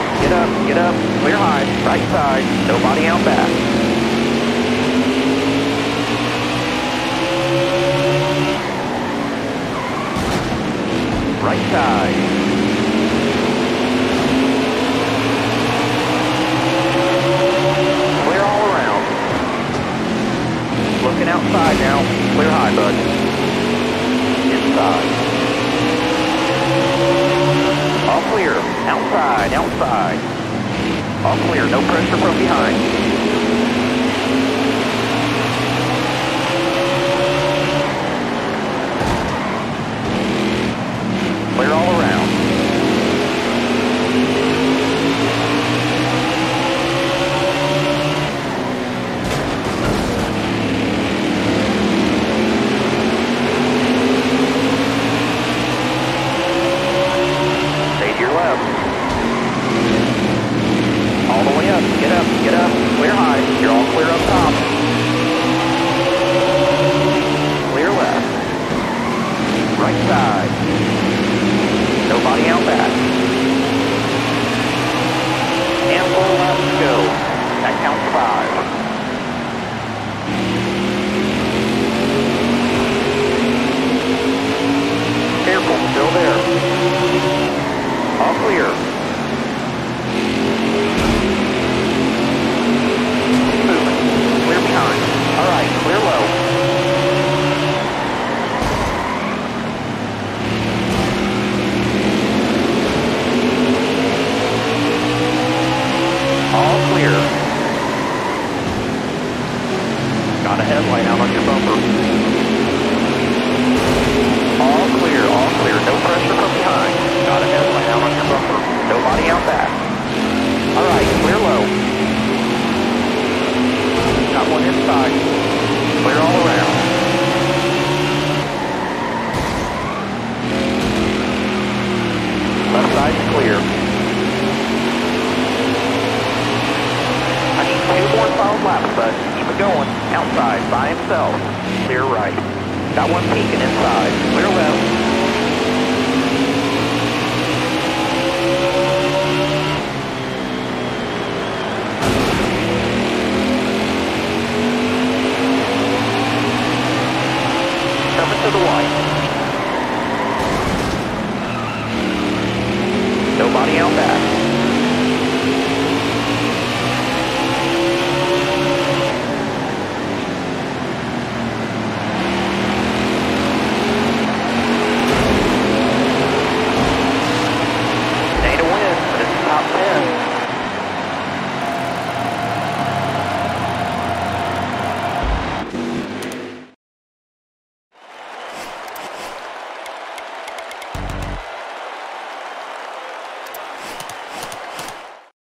get up, clear high, right side, nobody out back. Right side. Clear all around. Looking outside now, clear high, bud. Inside. All clear. Outside, outside. All clear. No pressure from behind. Clear all around. Stay to your left. All the way up, get up, clear high, you're all clear up top. Clear left. Right side. Nobody out back. And 4 laps to go. That counts 5. Careful, still there. All clear. Clear behind. All right, clear low. All clear. Got a headlight out on your bumper. All clear, no pressure from behind. Got a headlight out on your bumper. Nobody out back. All right, clear low. Got one inside. Clear all around. Left side's clear. I need 2 more solid laps, bud. Keep it going. Outside, by himself. Clear right. Got one peeking inside. Clear left. Coming to the white. Nobody out back. Stay to win, but it's top 10.